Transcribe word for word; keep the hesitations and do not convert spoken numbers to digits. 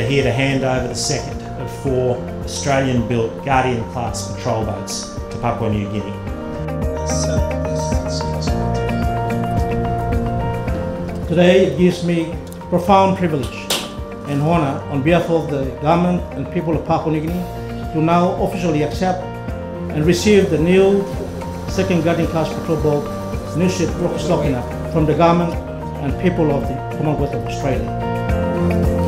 here to hand over the second of four Australian-built Guardian-class patrol boats to Papua New Guinea. Today it gives me profound privilege and honour on behalf of the government and people of Papua New Guinea to now officially accept and receive the new second Guardian-class patrol boat, new ship Rochus Lokinap, from the government and people of the Commonwealth of Australia.